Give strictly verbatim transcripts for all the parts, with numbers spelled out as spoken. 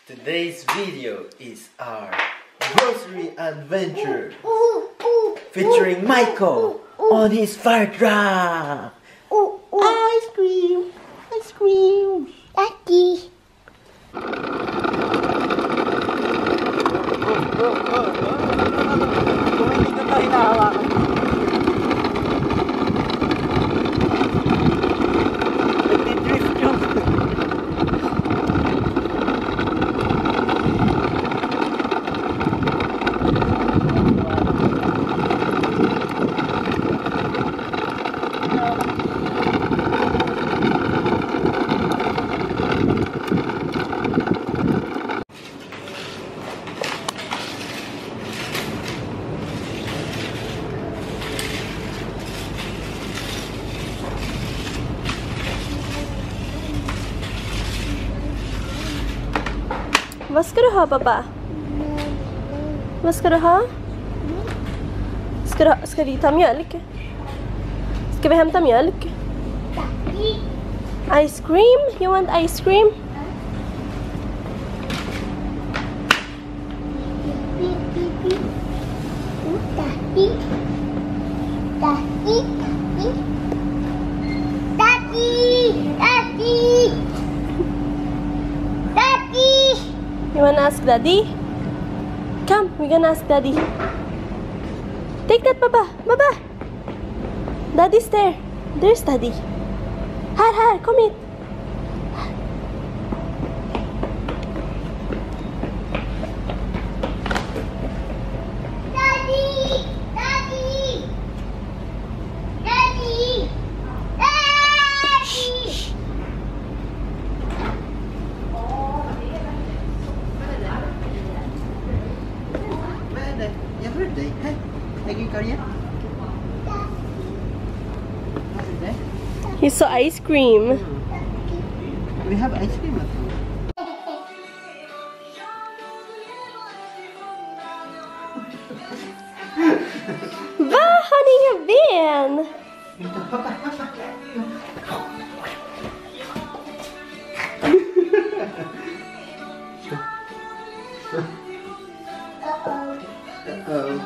Today's video is our grocery adventure featuring Mico on his fire truck. Ice cream, ice cream, Daddy. Vad ska du ha, pappa? Vad ska du ha? Ska, du, ska vi ta mjölk? Ska vi hämta mjölk? Ice cream? You want ice cream? Daddy. Daddy. Daddy. Daddy. Daddy. You wanna ask Daddy? Come, we're gonna ask Daddy. Take that, Papa. Baba. Daddy's there. There's Daddy. Har, har, kom hit. Daddy. Daddy. Daddy. Daddy. Your birthday, hey, lagi kau ya? He saw ice cream. We have ice cream at home. Vad har ni inga ben? Uh-oh.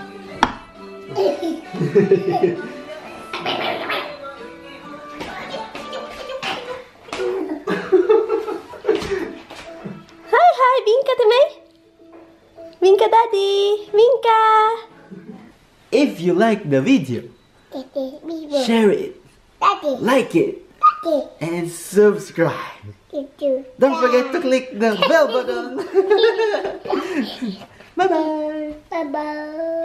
Hi, hi, vinka till mig. Vinka Daddy, vinka. If you like the video, Daddy. share it, Daddy. like it, Daddy. and subscribe. Daddy. Don't forget to click the bell button. Bye bye. Bye bye.